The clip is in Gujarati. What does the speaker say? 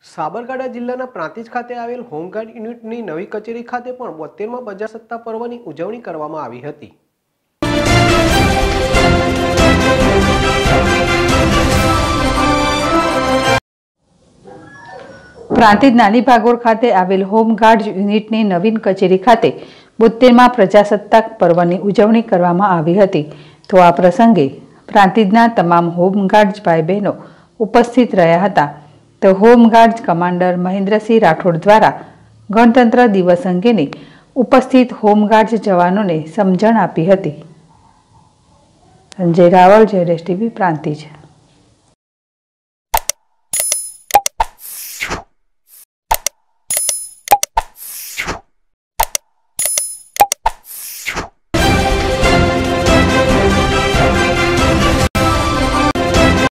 સાબરકાંઠા જિલ્લાના પ્રાંતિજ ખાતે આવેલ હોમગાર્ડ યુનિટની નવી કચેરી ખાતે પણ 72મા પ્રજાસત્તાક પર્વની ઉજવણી કરવામાં આવી હતી। પ્રાંતિજ નાની ભાગોળ ખાતે આવેલ હોમગાર્ડ યુનિટની નવીન કચેરી ખાતે 72મા પ્રજાસત્તાક પર્વની ઉજવણી કરવામાં આવી હતી। તો આ પ્રસંગે પ્રાંતિજના તમામ હોમગાર્ડ ભાઈ બહેનો ઉપસ્થિત રહ્યા હતા। તો હોમગાર્ડ કમાન્ડર મહેન્દ્રસિંહ રાઠોડ દ્વારા ગણતંત્ર દિવસ અંગેની ઉપસ્થિત હોમગાર્ડ જવાનોને સમજણ આપી હતી। સંજય રાવલ, JSTV, પ્રાંતિજ।